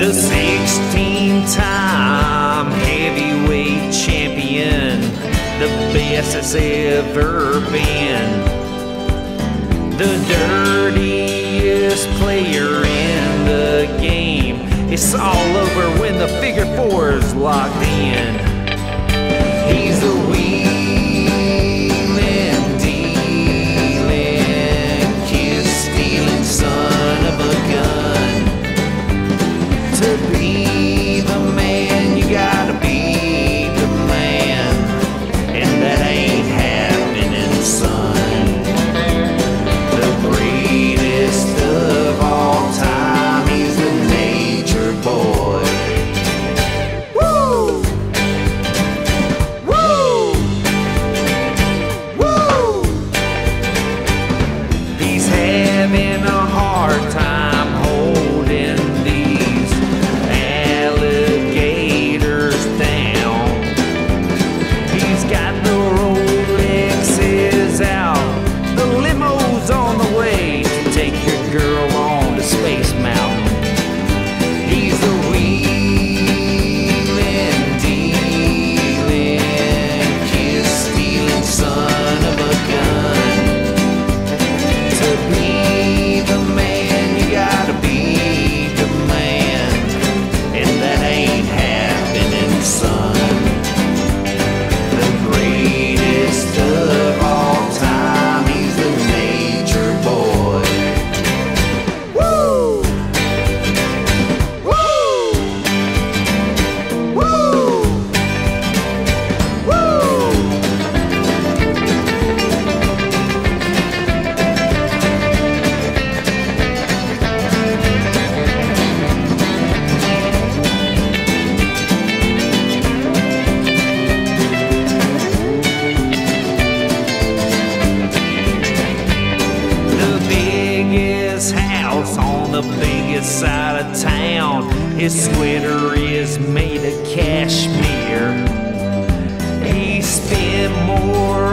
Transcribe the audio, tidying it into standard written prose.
The 16-time heavyweight champion, the best that's ever been. The dirtiest player in the game. It's all over when the figure four's locked in. He's the wheeling, dealing, kiss-stealing son of a gun. To be the man, you gotta be the man, and that ain't happening, son. The greatest of all time, he's the nature boy. Woo! Woo! Woo! He's having a hard time holding these alligators down. He's got the Rolexes out, the limo's on the way to take your girl on to Space Mountain. He's the wheeling, dealing, kiss-stealing son of a gun. To be the man, you gotta be the man, and that ain't happening, son. The greatest of all time, he's the nature boy. Woo! Woo! Woo! Woo! The biggest house on the biggest side of town. His sweater is made of cashmere. He spent more